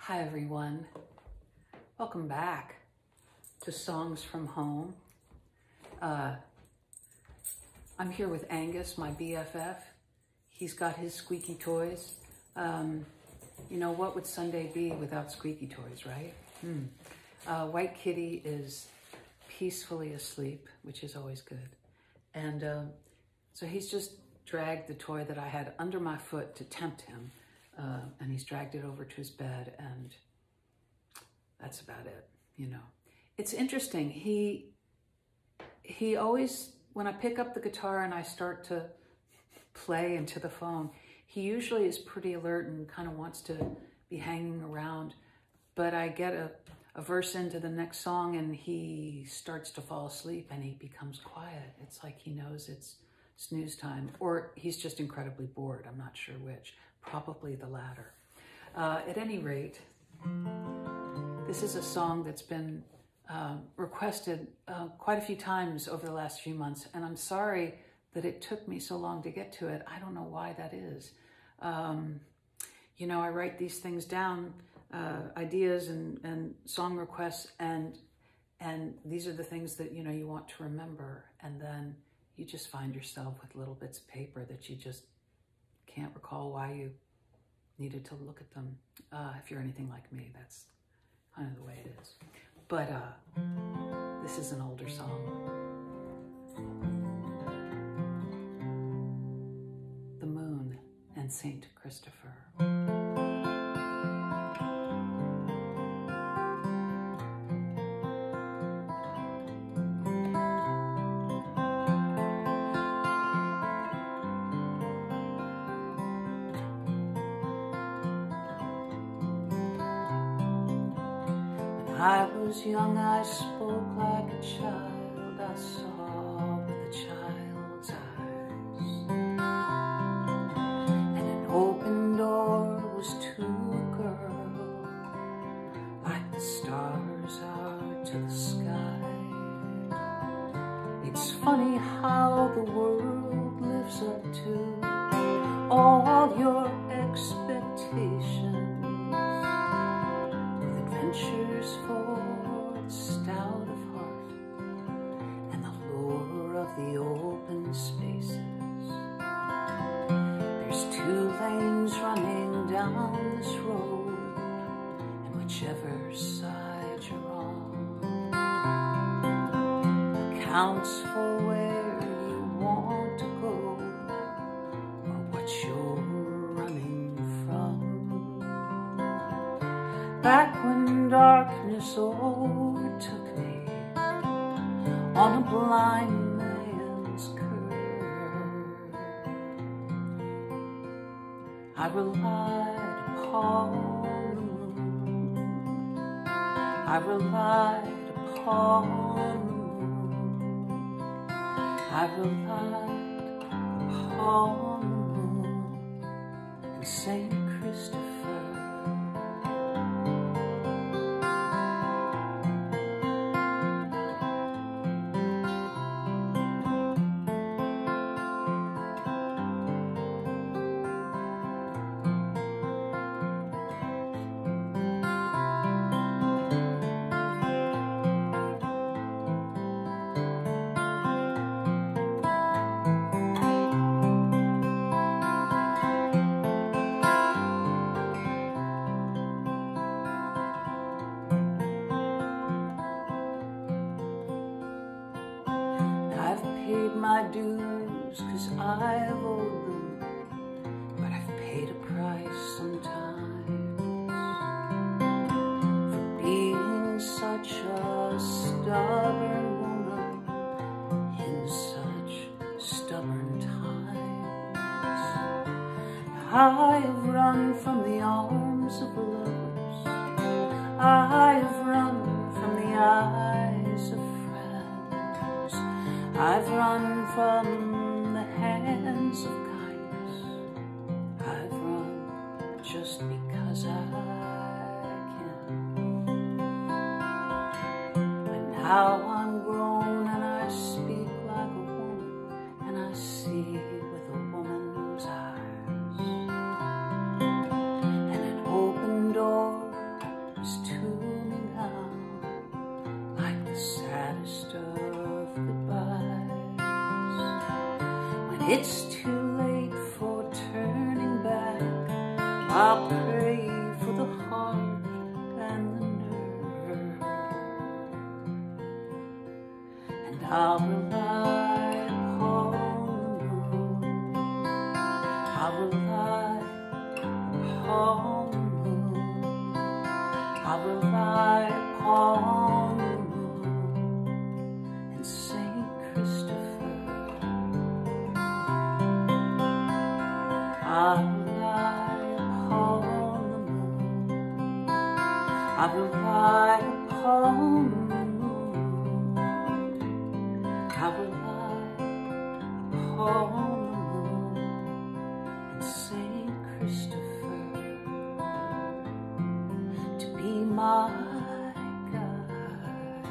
Hi everyone, welcome back to Songs from Home. I'm here with Angus, my BFF. He's got his squeaky toys. You know, what would Sunday be without squeaky toys, right? White Kitty is peacefully asleep, which is always good. And so he's just dragged the toy that I had under my foot to tempt him. And he's dragged it over to his bed, and that's about it, you know. It's interesting. He always, when I pick up the guitar and I start to play into the phone, he usually is pretty alert and kind of wants to be hanging around. But I get a verse into the next song and he starts to fall asleep and he becomes quiet. It's like he knows it's snooze time, or he's just incredibly bored. I'm not sure which. Probably the latter. At any rate, this is a song that's been requested quite a few times over the last few months, and I'm sorry that it took me so long to get to it. I don't know why that is. You know, I write these things down, ideas and song requests, and these are the things that, you know, you want to remember, and then you just find yourself with little bits of paper that you just can't recall why you needed to look at them. If you're anything like me, that's kind of the way it is. But this is an older song. The Moon and Saint Christopher. I was young, I spoke like a child, I saw with a child's eyes, and an open door was to a girl, like the stars are to the sky. It's funny how the world lives up to all your expectations. Adventures for the stout of heart and the lure of the open spaces. There's two lanes running down this road, and whichever side you're on accounts for where you want to go or what you're running from. Back when darkness overtook me on a blind man's curve, I relied upon the moon. I relied upon the moon. I relied upon the moon and Saint Christopher. I've paid my dues 'cause I've owed them, but I've paid a price sometimes for being such a stubborn woman in such stubborn times. I have run from the arms of lovers, I have run from the eyes of friends, I've run from the hands of kindness, I've run just because I can. But now I'm grown and I speak like a woman, and I see with a woman's eyes, and an open door it's too late for turning back. I'll pray for the heart and the nerve, and I'll rely upon the moon. I'll rely upon the moon. I'll rely upon the moon and Saint Christopher. I'll rely upon the moon. I'll rely upon the moon. I'll rely upon the moon and Saint Christopher to be my guide.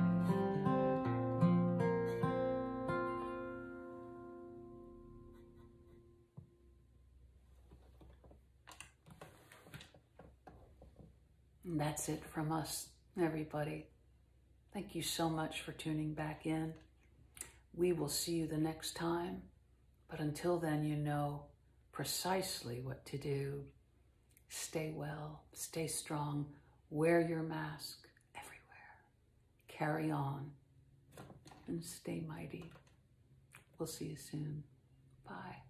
And that's it from us, everybody. Thank you so much for tuning back in. We will see you the next time. But until then, you know precisely what to do. Stay well, stay strong, wear your mask everywhere. Carry on and stay mighty. We'll see you soon. Bye.